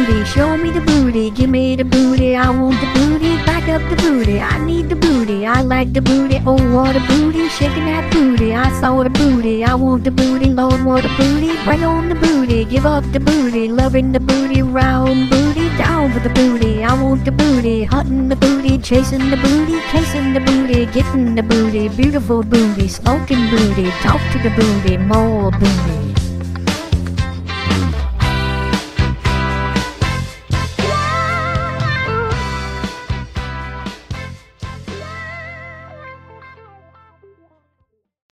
booty, show me the booty, give me the booty, I want the booty, back up the booty, I need the booty, I like the booty, oh what a booty, shaking that booty, I saw the booty, I want the booty, Lord what a booty, bring on the booty, give up the booty, loving the booty, round booty, down for the booty, I want the booty, hunting the booty, chasing the booty, casing the booty, getting the booty, beautiful booty, smoking booty, talk to the booty, more booty.